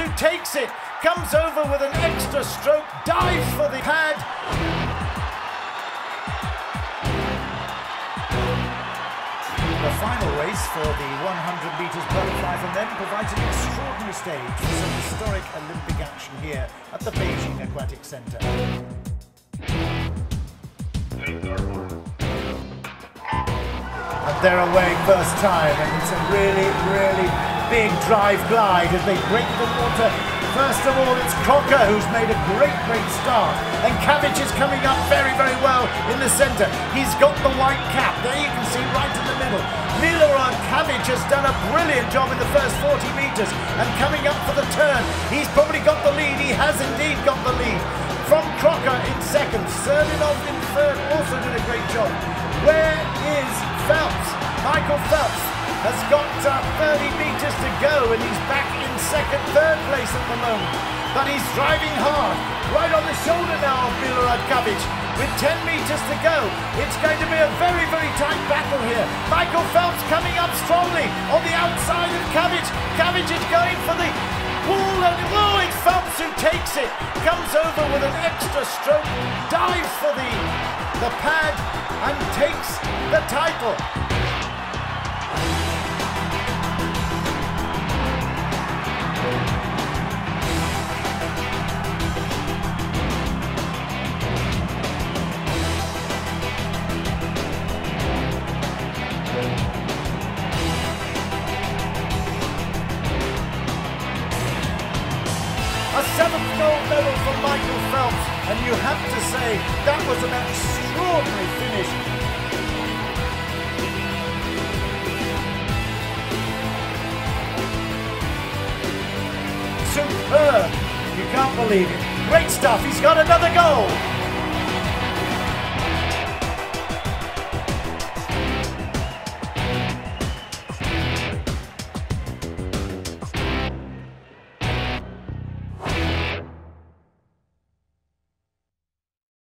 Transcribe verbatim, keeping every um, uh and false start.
who takes it, comes over with an extra stroke, dives for the pad. The final race for the one hundred metres butterfly for men provides an extraordinary stage for some historic Olympic action here at the Beijing Aquatic Centre. And they're away first time, and it's a really, really big drive glide as they break the water. First of all, it's Crocker who's made a great, great start, and Čavić is coming up very, very well in the centre. He's got the white cap, there you can see right in the middle. Milorad Čavić has done a brilliant job in the first forty metres, and coming up for the turn, he's probably got the lead. He has indeed got the lead. From Crocker in second, Serbian in third, also did a great job. Where is Phelps? Michael Phelps has got uh, thirty metres to go, and he's back in second, third place at the moment. But he's driving hard, right on the shoulder now of Milorad Čavić. With ten metres to go, it's going to be a very, very tight battle here. Michael Phelps coming up strongly on the outside of Čavić. Čavić is going for the wall, and oh, it's Phelps who takes it. Comes over with an extra stroke, dives for the, the pad, and takes the title. A seventh gold medal for Michael Phelps, and you have to say that was an extraordinary finish. Superb! You can't believe it. Great stuff. He's got another goal.